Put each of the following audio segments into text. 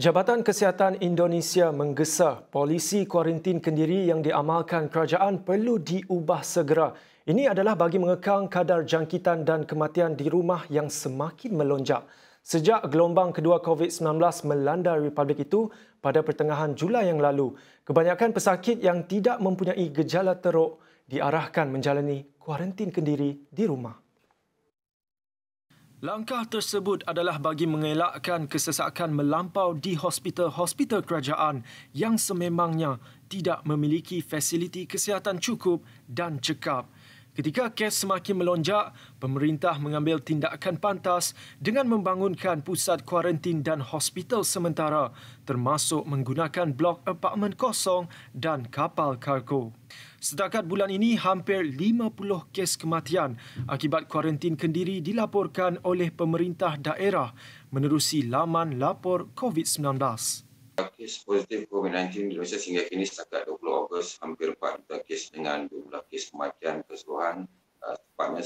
Jabatan Kesihatan Indonesia menggesa polisi kuarantin Kendiri yang diamalkan kerajaan perlu diubah segera. Ini adalah bagi mengekang kadar jangkitan dan kematian di rumah yang semakin melonjak. Sejak gelombang kedua COVID-19 melanda Republik itu pada pertengahan Julai yang lalu, kebanyakan pesakit yang tidak mempunyai gejala teruk diarahkan menjalani kuarantin Kendiri di rumah. Langkah tersebut adalah bagi mengelakkan kesesakan melampau di hospital-hospital kerajaan yang sememangnya tidak memiliki fasiliti kesihatan cukup dan cekap. Ketika kes semakin melonjak, pemerintah mengambil tindakan pantas dengan membangunkan pusat kuarantin dan hospital sementara, termasuk menggunakan blok apartmen kosong dan kapal kargo. Setakat bulan ini, hampir 50 kes kematian akibat kuarantin Kendiri dilaporkan oleh pemerintah daerah menerusi laman lapor COVID-19. Kes positif COVID-19 di Indonesia sehingga kini setakat 20 Ogos hampir 4 juta kes dengan jumlah kes kematian keseluruhan tepatnya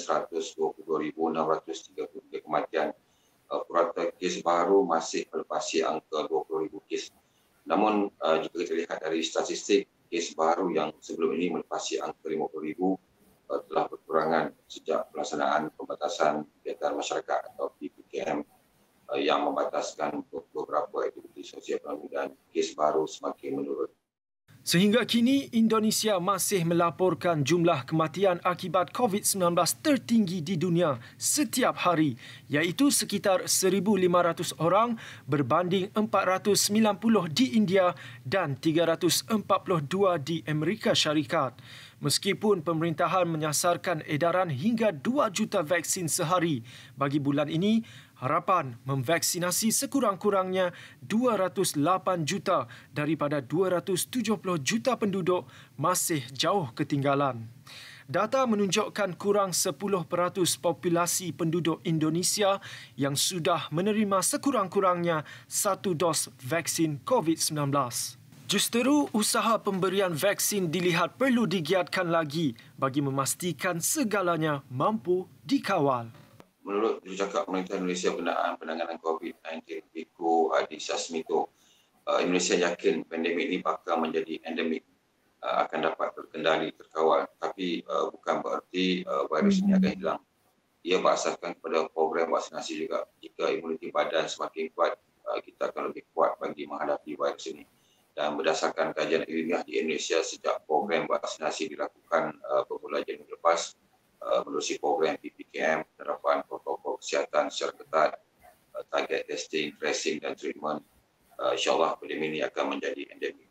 122,633 kematian. Purata kes baru masih melepasi angka 20,000 kes. Namun jika kita lihat dari statistik, kes baru yang sebelum ini melepasi angka 50,000 telah berkurangan sejak pelaksanaan pembatasan kegiatan masyarakat atau PPKM yang membataskan beberapa aktiviti sosial ekonomi dan kes baru semakin menurun. Sehingga kini, Indonesia masih melaporkan jumlah kematian akibat COVID-19 tertinggi di dunia setiap hari, iaitu sekitar 1,500 orang berbanding 490 di India dan 342 di Amerika Syarikat. Meskipun pemerintahan menyasarkan edaran hingga 2 juta vaksin sehari bagi bulan ini, harapan memvaksinasi sekurang-kurangnya 208 juta daripada 270 juta penduduk masih jauh ketinggalan. Data menunjukkan kurang 10% populasi penduduk Indonesia yang sudah menerima sekurang-kurangnya 1 dos vaksin COVID-19. Justeru, usaha pemberian vaksin dilihat perlu digiatkan lagi bagi memastikan segalanya mampu dikawal. Menurut jurucakap pemerintah Indonesia berkenaan penanganan COVID-19, Biku Adi Sasmito, Indonesia yakin pandemik ini bakal menjadi endemik, akan dapat terkendali, terkawal. Tapi bukan berarti virus ini akan hilang. Ia berasaskan kepada program vaksinasi juga. Jika imuniti badan semakin kuat, kita akan lebih kuat bagi menghadapi virus ini. Dan berdasarkan kajian ilmiah di Indonesia, sejak program vaksinasi dilakukan bermula Januari lepas, menerusi program PPKM, penerapan protokol kesihatan secara ketat, target testing, tracing dan treatment, insyaAllah pandemik ini akan menjadi endemik.